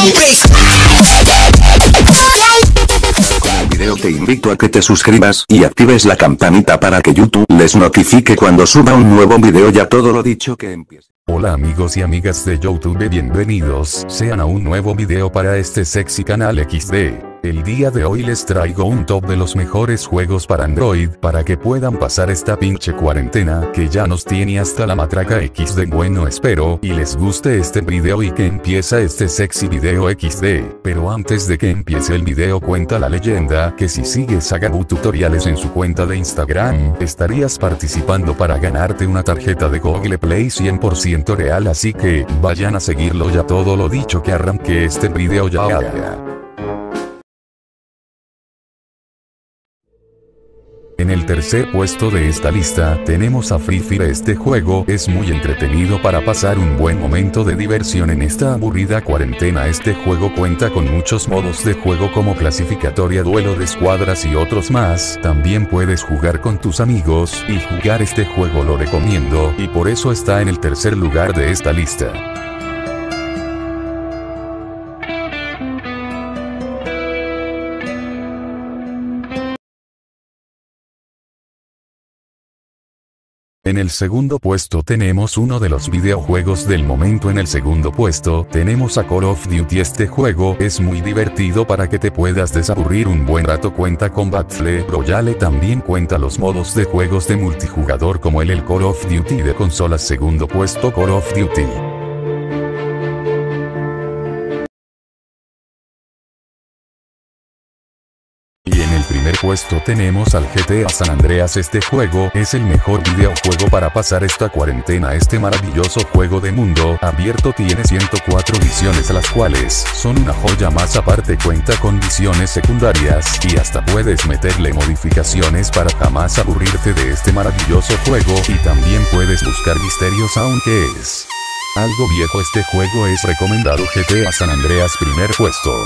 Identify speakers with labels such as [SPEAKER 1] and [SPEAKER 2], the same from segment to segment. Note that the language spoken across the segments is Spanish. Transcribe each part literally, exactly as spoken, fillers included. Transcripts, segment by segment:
[SPEAKER 1] Con el video te invito a que te suscribas y actives la campanita para que YouTube les notifique cuando suba un nuevo video. Ya todo lo dicho, que empiece.
[SPEAKER 2] Hola amigos y amigas de YouTube, bienvenidos sean a un nuevo video para este sexy canal equis de. El día de hoy les traigo un top de los mejores juegos para Android para que puedan pasar esta pinche cuarentena que ya nos tiene hasta la matraca equis de. Bueno, espero y les guste este video y que empieza este sexy video equis de. Pero antes de que empiece el video, cuenta la leyenda que si sigues a Gabu Tutoriales en su cuenta de Instagram, estarías participando para ganarte una tarjeta de Google Play cien por ciento real, así que vayan a seguirlo. Ya todo lo dicho, que arranque este video ya. En el tercer puesto de esta lista tenemos a Free Fire. Este juego es muy entretenido para pasar un buen momento de diversión en esta aburrida cuarentena. Este juego cuenta con muchos modos de juego como clasificatoria, duelo de escuadras y otros más. También puedes jugar con tus amigos y jugar este juego lo recomiendo y por eso está en el tercer lugar de esta lista. En el segundo puesto tenemos uno de los videojuegos del momento. En el segundo puesto tenemos a Call of Duty. Este juego es muy divertido para que te puedas desaburrir un buen rato. Cuenta con Battle Royale, también cuenta los modos de juegos de multijugador como el, el Call of Duty de consolas. Segundo puesto, Call of Duty. Y en el primer puesto tenemos al G T A San Andreas. Este juego es el mejor videojuego para pasar esta cuarentena. Este maravilloso juego de mundo abierto tiene ciento cuatro misiones, las cuales son una joya. Más aparte cuenta con misiones secundarias y hasta puedes meterle modificaciones para jamás aburrirte de este maravilloso juego. Y también puedes buscar misterios, aunque es algo viejo este juego. Es recomendado G T A San Andreas, primer puesto.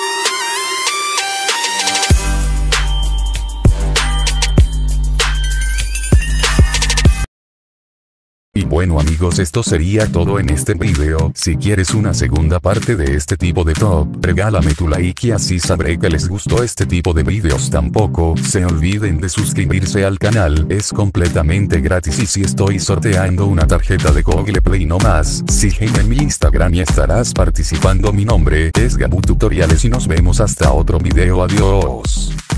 [SPEAKER 2] Y bueno amigos, esto sería todo en este video. Si quieres una segunda parte de este tipo de top, regálame tu like y así sabré que les gustó este tipo de videos. Tampoco se olviden de suscribirse al canal, es completamente gratis. Y si estoy sorteando una tarjeta de Google Play no más, sígueme en mi Instagram y estarás participando. Mi nombre es Gabu Tutoriales y nos vemos hasta otro video. Adiós.